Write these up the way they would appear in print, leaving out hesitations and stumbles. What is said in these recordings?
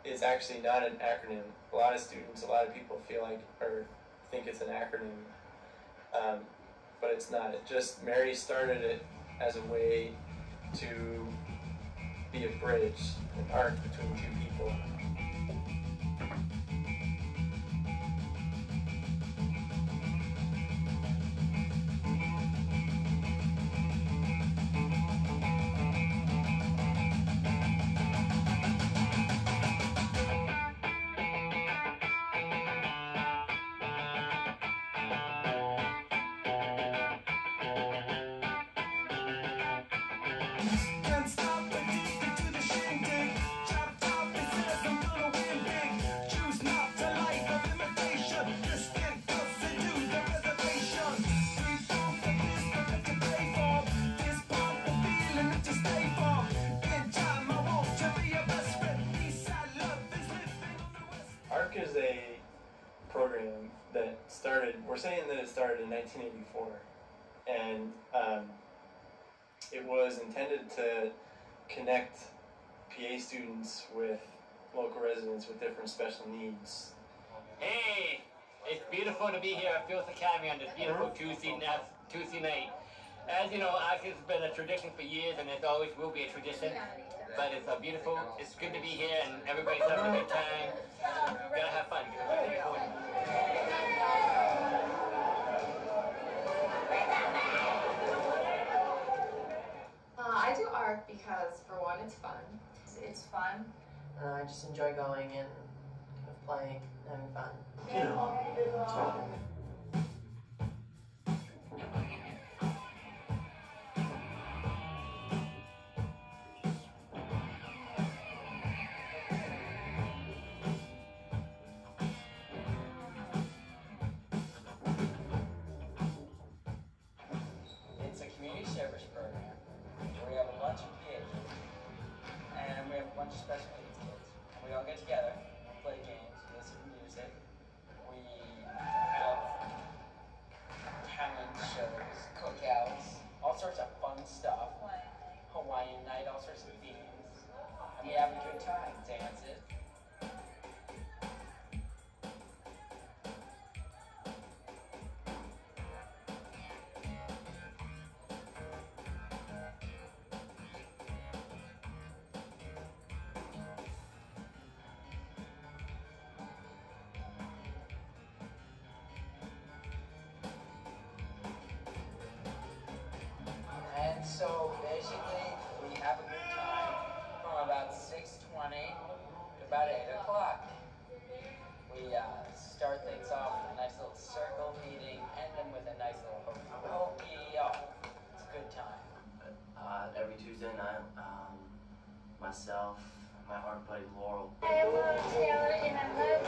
it's actually not an acronym. A lot of students, a lot of people feel like or think it's an acronym, but it's not. It just Mary started it as a way to be a bridge, an arc between two people. ARC is a program that started, we're saying that it started in 1984, and it was intended to connect PA students with local residents with different special needs. Hey, it's beautiful to be here at Fields Academy on this beautiful Tuesday night. As you know, ARC has been a tradition for years, and it always will be a tradition. But it's beautiful. It's good to be here, and everybody's having a good time. Gotta have fun. I do ARC because, for one, it's fun. It's fun. I just enjoy going and kind of playing, having fun. It's a community service program. We have a bunch of PAs and we have a bunch of special needs kids. And we all get together, play games, listen to music. We have talent shows, cookouts, all sorts of fun stuff. Hawaiian night, all sorts of themes. And we have a good time, dances. And so basically, we have a good time from about 6:20 to about 8 o'clock. We start things off with a nice little circle meeting, end them with a nice little hokey. It's a good time. Every Tuesday night, myself, my ARC buddy Laurel. I love Taylor and I love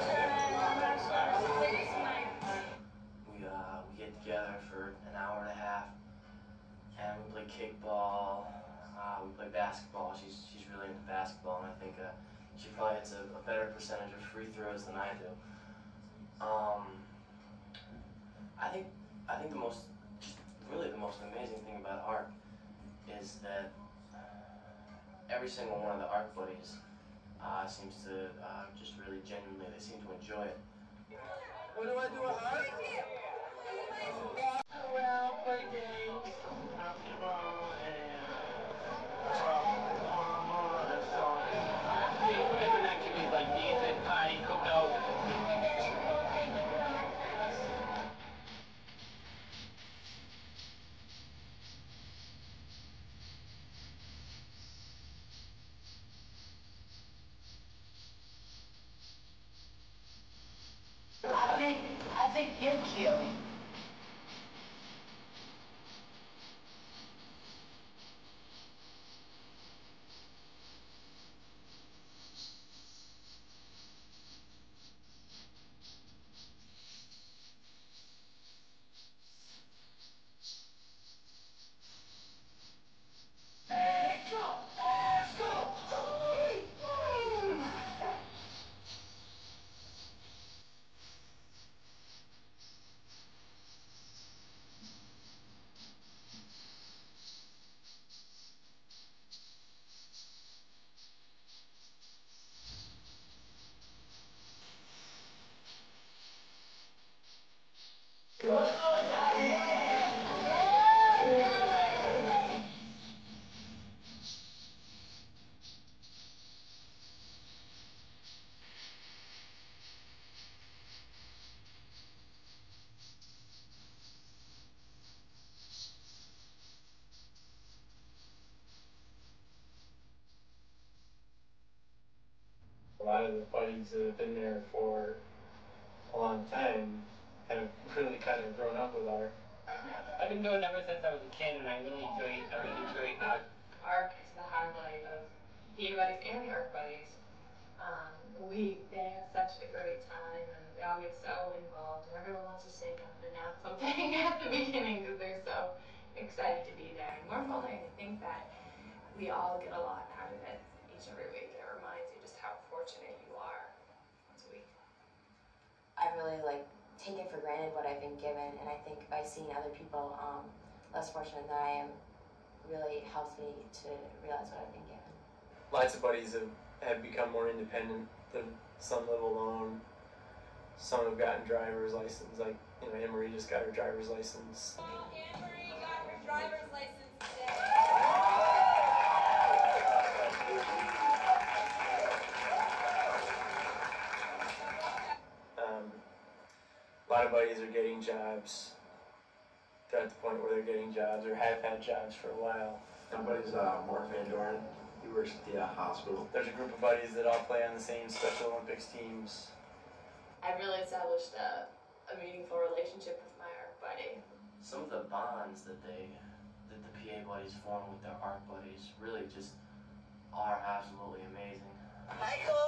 We get together for an hour and a half, and we play kickball. We play basketball. She's really into basketball, and I think she probably hits a better percentage of free throws than I do. I think the most amazing thing about ARC is that every single one of the ARC buddies seems to just really genuinely, they seem to enjoy it. What do I do at ARC? Around, play games, basketball, and different activities like dancing, pie, cookout. I think you're killing. lot of the buddies that have been there for a long time have really kind of grown up with ARC. I've been doing it ever since I was a kid, and I really enjoy it now. ARC is the highlight of PA buddies and the ARC buddies. They have such a great time, and they all get so involved, and everyone wants to say come and announce something at the beginning because they're so excited to be there. And more importantly, I think that we all get a lot out of it each and every week, and it reminds you just how fortunate you are once a week. I really taken for granted what I've been given, and I think by seeing other people less fortunate than I am really helps me to realize what I've been given. Lots of buddies have become more independent. Some live alone. Some have gotten driver's license. Like, you know, Anne-Marie just got her driver's license. Anne-Marie got her driver's license today. A lot of buddies are getting jobs. They're at the point where they're getting jobs or have had jobs for a while. My buddy's Mark Van Doren. He works at the hospital. There's a group of buddies that all play on the same Special Olympics teams. I've really established a meaningful relationship with my ARC buddy. Some of the bonds that the PA buddies form with their ARC buddies really just are absolutely amazing. Michael!